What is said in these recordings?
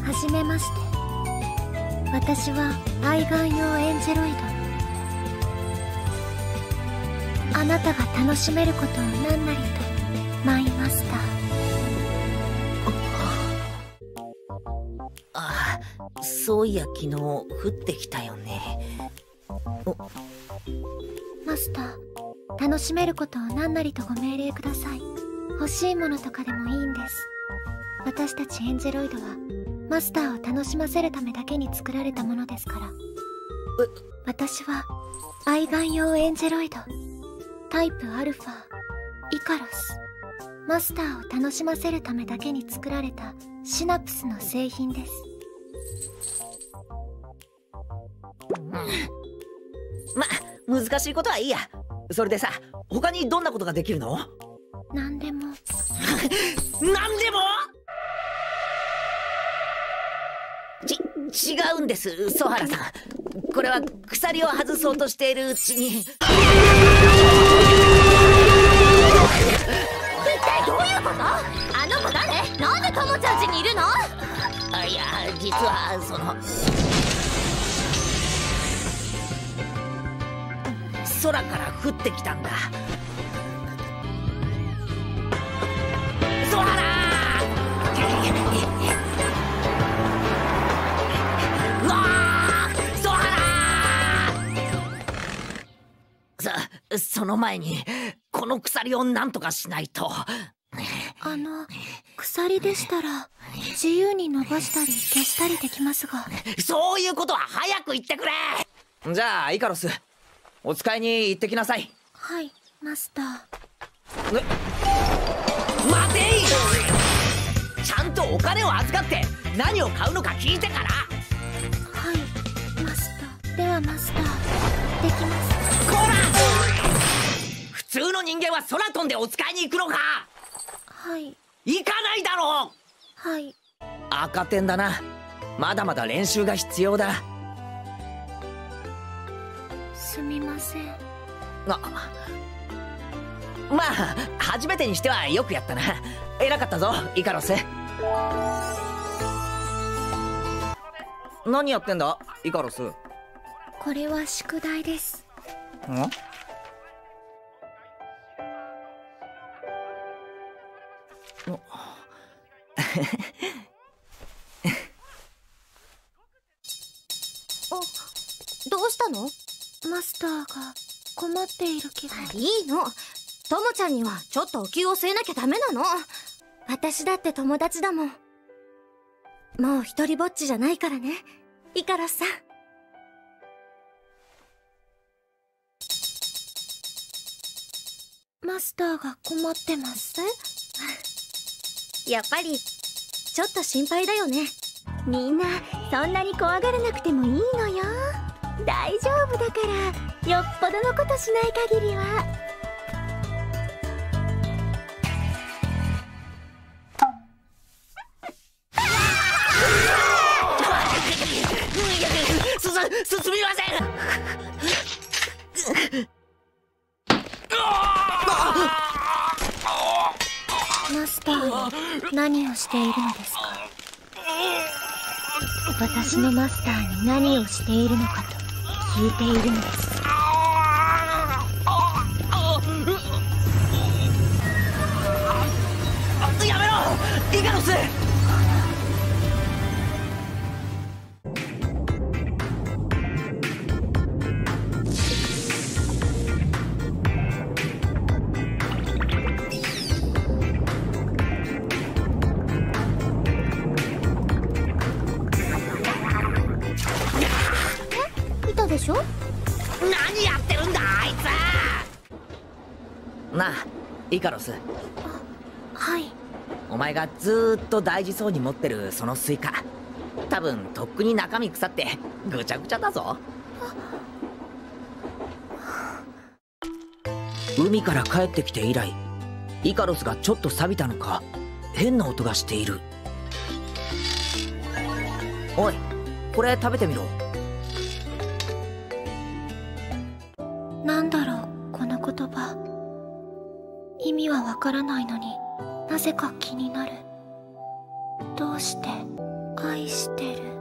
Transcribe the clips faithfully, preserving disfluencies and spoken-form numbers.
はじめまして。私は愛玩用エンジェロイド。あなたが楽しめることを何なりと、マイマスター。 ああ、そういや昨日降ってきたよね。 マスター、楽しめることを何なりとご命令ください。欲しいものとかでもいいんです。私たちエンジェロイドはマスターを楽しませるためだけに作られたものですから。私は愛玩用エンジェロイドタイプアルファイカロス。マスターを楽しませるためだけに作られたシナプスの製品です。 ま、難しいことはいいや。それでさ、他にどんなことができるの？ 何でも。 何でも？ち、違うんです、ソハラさん。これは鎖を外そうとしているうちに。一体どういうこと？あの子誰？なんでトモちゃん家にいるの？ あ、いや、実はその空から降ってきたんだ。ソハラー！うわー！ソハラー！そ、その前にこの鎖をなんとかしないと。 あの、鎖でしたら自由に伸ばしたり消したりできますが。 そういうことは早く言ってくれ。じゃあイカロス、お使いに行ってきなさい。 はい、マスター。 え、待てい！ちゃんとお金を預かって何を買うのか聞いてから。 はい、マスター。ではマスター、できます。 こら！普通の人間は空飛んでお使いに行くのか？ はい。 行かないだろう。 はい。 赤点だな。まだまだ練習が必要だ。 すみません。 あ、まあ初めてにしてはよくやったな。偉かったぞイカロス。何やってんだイカロス。 これは宿題です。 ん？ どうしたの？ マスターが困っている気が。 いいの。トモちゃんにはちょっとお気を据えなきゃダメなの。私だって友達だもん。もう一人ぼっちじゃないからね、イカロスさん。 マスターが困ってます。 え？やっぱりちょっと心配だよね。みんなそんなに怖がらなくてもいいのよ。大丈夫だから、よっぽどのことしない限りは。 す、す、すみません。 マスターは何をしているのですか？私のマスターに何をしているのかと聞いているのです。 やめろイカロス。 でしょ？ 何やってるんだあいつ。なあイカロス。 あ、はい。 お前がずーっと大事そうに持ってるそのスイカ、多分とっくに中身腐ってぐちゃぐちゃだぞ。海から帰ってきて以来、イカロスがちょっと錆びたのか変な音がしている。おい、これ食べてみろ。 なんだろうこの言葉。意味はわからないのになぜか気になる。どうして愛ししてる。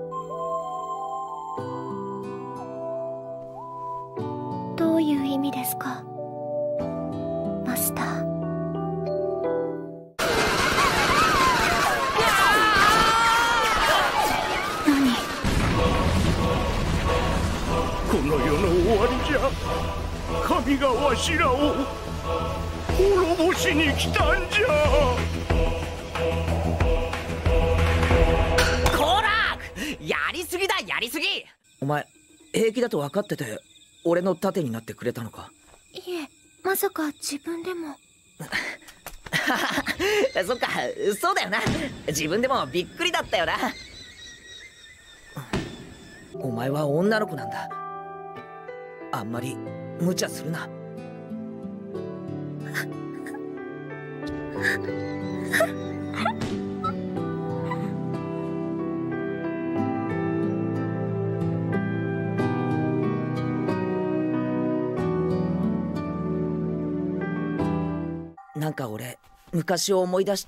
どういう意味ですか、マスター。何？ この世の終わりじゃ。神がわしらを滅ぼしに来たんじゃ。 こら！やりすぎだ、やりすぎ！お前平気だと分かってて俺の盾になってくれたのか？ いえ、まさか自分でも。 そっか、そうだよな。自分でもびっくりだったよな。お前は女の子なんだ。あんまり無茶するな。なんか俺昔を思い出して。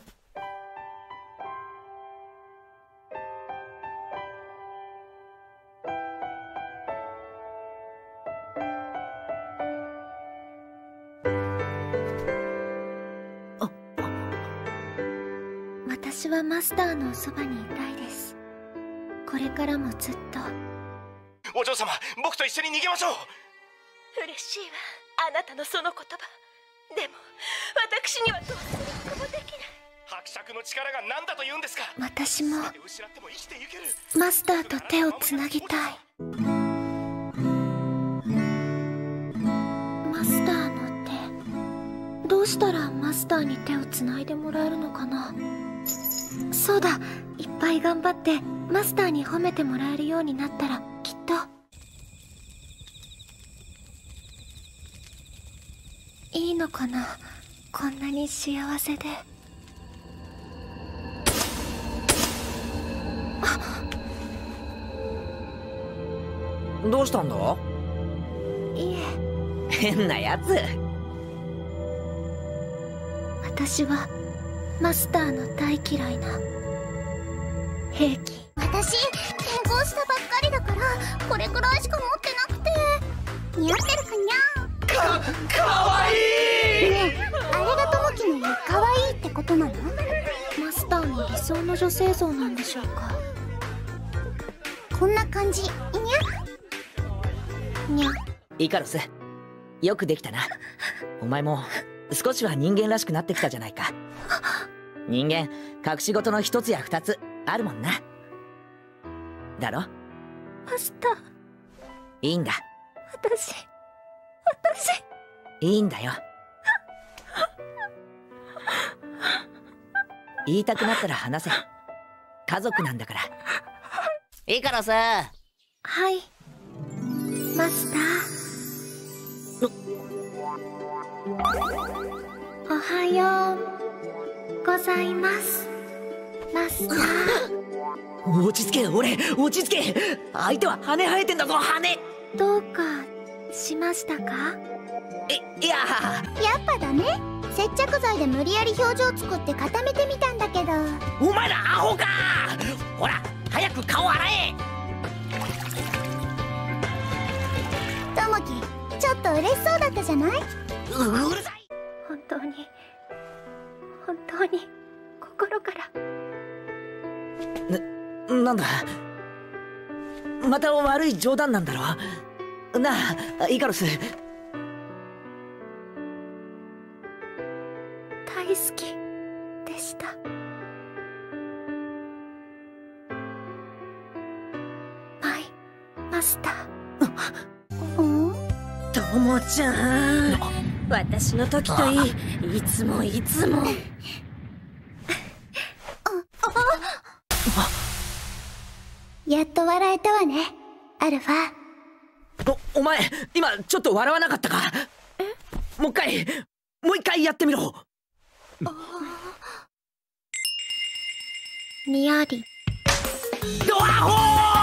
私はマスターのそばにいたいです。これからもずっと。 お嬢様、僕と一緒に逃げましょう。 嬉しいわ、あなたのその言葉。でも私にはどうすることもできない。 伯爵の力が何だと言うんですか。 私も失っても生きていける。 マスターと手をつなぎたい。マスターの手、どうしたらマスターに手をつないでもらえるのかな。そうだ、いっぱい頑張ってマスターに褒めてもらえるようになったらきっと。いいのかな、こんなに幸せで。 どうしたんだ？ いえ、 変なやつ。 私はマスターの大嫌いな兵器。 私転校したばっかりだからこれくらいしか持ってなくて。似合ってるかにゃ。 か、かわいい。 ねえ、あれがともきの言うかわいいってことなの？ マスターの理想の女性像なんでしょうか。 こんな感じ。いにゃにゃ。 イカロス、よくできたな。お前も少しは人間らしくなってきたじゃないか。人間隠し事の一つや二つあるもんな。だろ？ マスター。 いいんだ。 私私いいんだよ。言いたくなったら話せ。家族なんだから。いいからさ。 はい、マスター。おはようございます、マスター。 落ち着け、俺落ち着け。相手は羽生えてんだぞ、羽。 どうかしましたか？ いいや、 やっぱダメ？接着剤で無理やり表情作って固めてみたんだけど。 お前らアホか。ほら早く顔洗え。 ともき、ちょっと嬉しそうだったじゃない？ う, うるさい。 本当に本当に心から。 な、なんだ。また悪い冗談なんだろ。なあ、イカロス。 大好きでした。マイマスター。 うん？ ともちゃん、私の時といい、いつもいつも。 やっと笑えたわね、アルファ。 お、お前今ちょっと笑わなかったか？もう一回もう一回やってみろ。 にやり。 ドアホー。